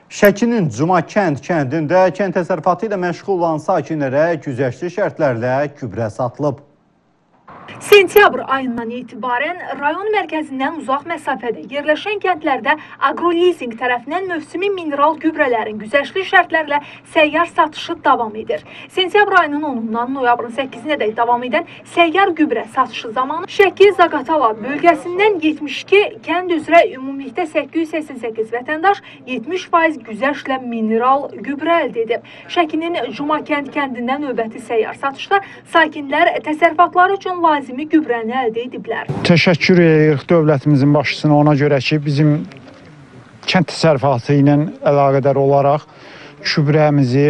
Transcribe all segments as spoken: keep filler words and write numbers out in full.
Şəkinin Cumakənd kəndində kənd təsərrüfatı ilə məşğul olan sakinlərə güzəştli şərtlərlə gübrə satılıb. Sentyabr ayından etibarən rayon mərkəzindən uzaq məsafədə yerləşən kəndlərdə Agrolizing tərəfindən mövsümi mineral gübrələrin güzəştli şərtlərlə səyyar satışı davam edir. Sentyabr ayının onundan noyabrın səkkizinə dək davam edən səyyar gübrə satışı zamanı Şəki Zaqatala bölgəsindən yetmiş iki kənd üzrə ümumilikdə səkkiz yüz səksən səkkiz vətəndaş yetmiş faiz güzəştlə mineral gübrə əldə edib. Şəkinin Cumakənd kəndində növbəti səyyar satışda sakinlər təsərrüfatları üçün lazımi gübrəni əldə ediblər. Təşəkkür edirik dövlətimizin başçısına, ona görə ki, bizim kənd təsərrüfatı ilə əlaqədar olaraq gübrəmizi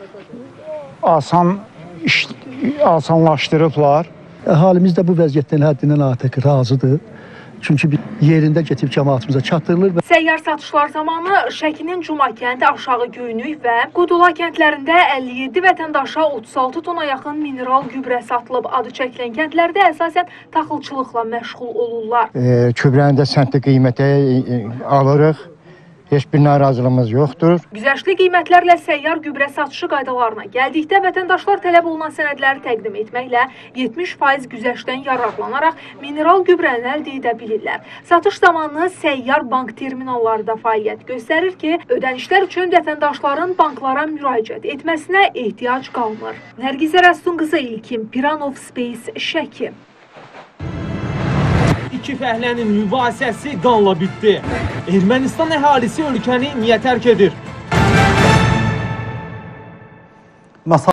asan iş, asanlaşdırıblar. Əhalimiz də bu vəziyyətdən həddindən artıq razıdır. Çünki bir yerində getib cəmaatımıza çatdırılır. Səyyar satışlar zamanı Şəkinin Cumakənd, Aşağı Göynük və Qudula kəndlərində əlli yeddi vətəndaşa otuz altı tona yaxın mineral gübrə satılıb. Adı çəkilən kəndlərdə əsasən taxılçılıqla məşğul olurlar. E, Gübrəni də səmtli qiymətə e, alırıq. Heç bir narazılığımız yoxdur. Güzəştli qiymətlərlə səyyar gübrə satışı qaydalarına gəldikdə vətəndaşlar tələb olunan sənədləri təqdim etməklə yetmiş faiz güzəştdən yararlanaraq mineral gübrəni əldə edə bilirlər. Satış zamanı səyyar bank terminalları da fəaliyyət göstərir ki, ödənişlər üçün vətəndaşların banklara müraciət etməsinə ehtiyac qalmır. Nərgizə Rəstun qızı İlkin, Piranov Space, Şəki. İki fəhlənin mübahisəsi qanla bitdi. Ermənistan əhalisi ölkəni niyə tərk edir?